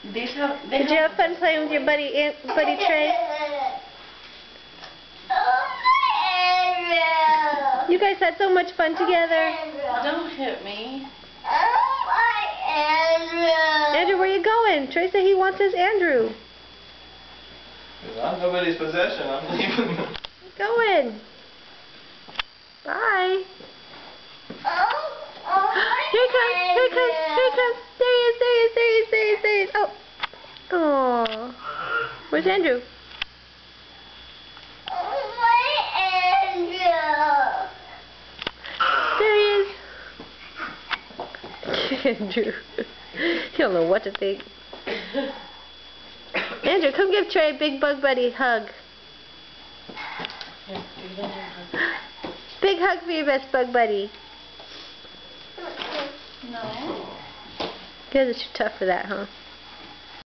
Did you have fun playing with your buddy Trey? You guys had so much fun together. Don't hit me. Andrew, where you going? Trey said he wants his Andrew. I'm nobody's possession. I'm leaving. Going. Bye. Here he comes. Here he comes. Here he comes. There he is. There he is. There he is. There he is. There he is. Oh. Oh. Where's Andrew? There he is. Andrew. You don't know what to think. Andrew, come give Trey a big bug buddy hug. Big hug for your best bug buddy. No. You guys are too tough for that, huh?